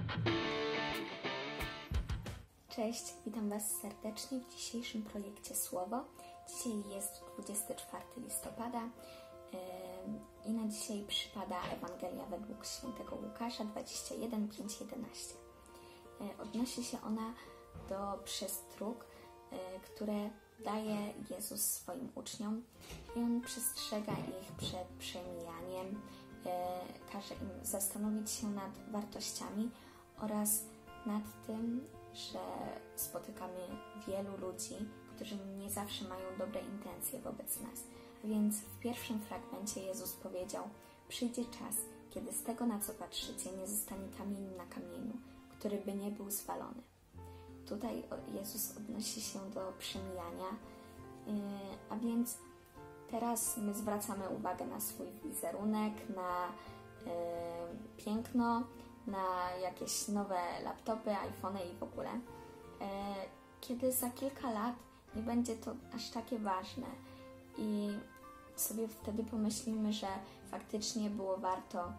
Cześć, witam Was serdecznie w dzisiejszym projekcie Słowo. Dzisiaj jest 24 listopada i na dzisiaj przypada Ewangelia według świętego Łukasza 21, 5, 11. Odnosi się ona do przestróg, które daje Jezus swoim uczniom i On przestrzega ich przed przemijaniem, każe im zastanowić się nad wartościami oraz nad tym, że spotykamy wielu ludzi, którzy nie zawsze mają dobre intencje wobec nas. A więc w pierwszym fragmencie Jezus powiedział: przyjdzie czas, kiedy z tego, na co patrzycie, nie zostanie kamień na kamieniu, który by nie był zwalony. Tutaj Jezus odnosi się do przemijania, a więc teraz my zwracamy uwagę na swój wizerunek, na piękno, na jakieś nowe laptopy, iPhony i w ogóle. Kiedy za kilka lat nie będzie to aż takie ważne i sobie wtedy pomyślimy, że faktycznie było warto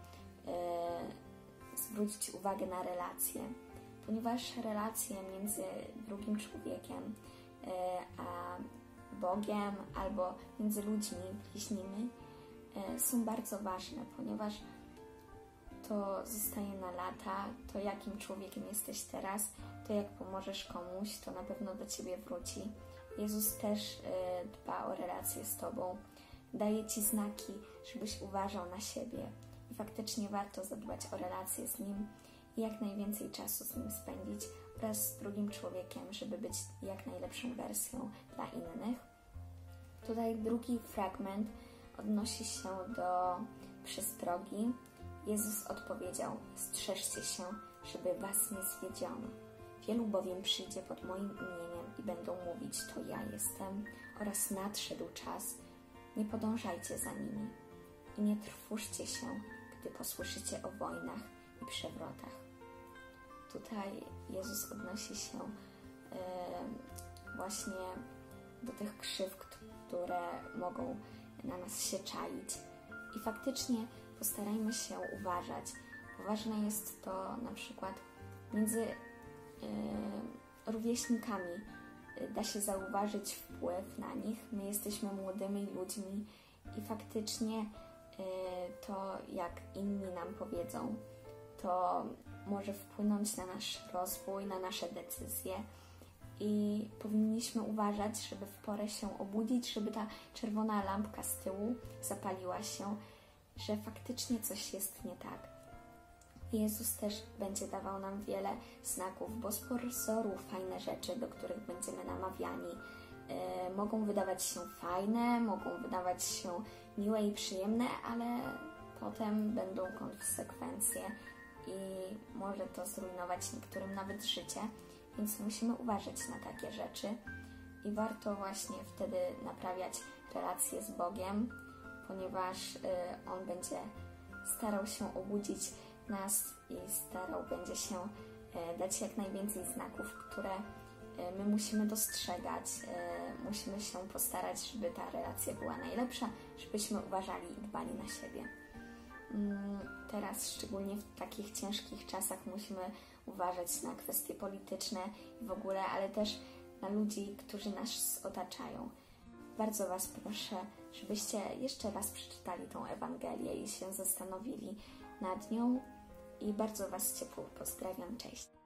zwrócić uwagę na relacje, ponieważ relacje między drugim człowiekiem a Bogiem albo między ludźmi bliźnimi są bardzo ważne, ponieważ to zostaje na lata, to jakim człowiekiem jesteś teraz, to jak pomożesz komuś, to na pewno do Ciebie wróci. Jezus też dba o relacje z Tobą, daje Ci znaki, żebyś uważał na siebie i faktycznie warto zadbać o relacje z Nim i jak najwięcej czasu z Nim spędzić oraz z drugim człowiekiem, żeby być jak najlepszą wersją dla innych. Tutaj drugi fragment odnosi się do przestrogi. Jezus odpowiedział: strzeżcie się, żeby was nie zwiedziono. Wielu bowiem przyjdzie pod moim imieniem i będą mówić: to ja jestem, oraz nadszedł czas. Nie podążajcie za nimi i nie trwóżcie się, gdy posłyszycie o wojnach i przewrotach. Tutaj Jezus odnosi się właśnie do tych krzywd, które mogą na nas się czaić. I faktycznie postarajmy się uważać, bo ważne jest to na przykład między rówieśnikami. Da się zauważyć wpływ na nich. My jesteśmy młodymi ludźmi i faktycznie to, jak inni nam powiedzą, to może wpłynąć na nasz rozwój, na nasze decyzje i powinniśmy uważać, żeby w porę się obudzić, żeby ta czerwona lampka z tyłu zapaliła się, że faktycznie coś jest nie tak. Jezus też będzie dawał nam wiele znaków, bo z pozoru fajne rzeczy, do których będziemy namawiani, mogą wydawać się fajne, mogą wydawać się miłe i przyjemne, ale potem będą konsekwencje i może to zrujnować niektórym nawet życie, więc musimy uważać na takie rzeczy i warto właśnie wtedy naprawiać relacje z Bogiem, ponieważ On będzie starał się obudzić nas i będzie się dać jak najwięcej znaków, które my musimy dostrzegać. Musimy się postarać, żeby ta relacja była najlepsza, żebyśmy uważali i dbali na siebie. Teraz, szczególnie w takich ciężkich czasach, musimy uważać na kwestie polityczne i w ogóle, ale też na ludzi, którzy nas otaczają. Bardzo Was proszę, żebyście jeszcze raz przeczytali tą Ewangelię i się zastanowili nad nią i bardzo Was ciepło pozdrawiam. Cześć!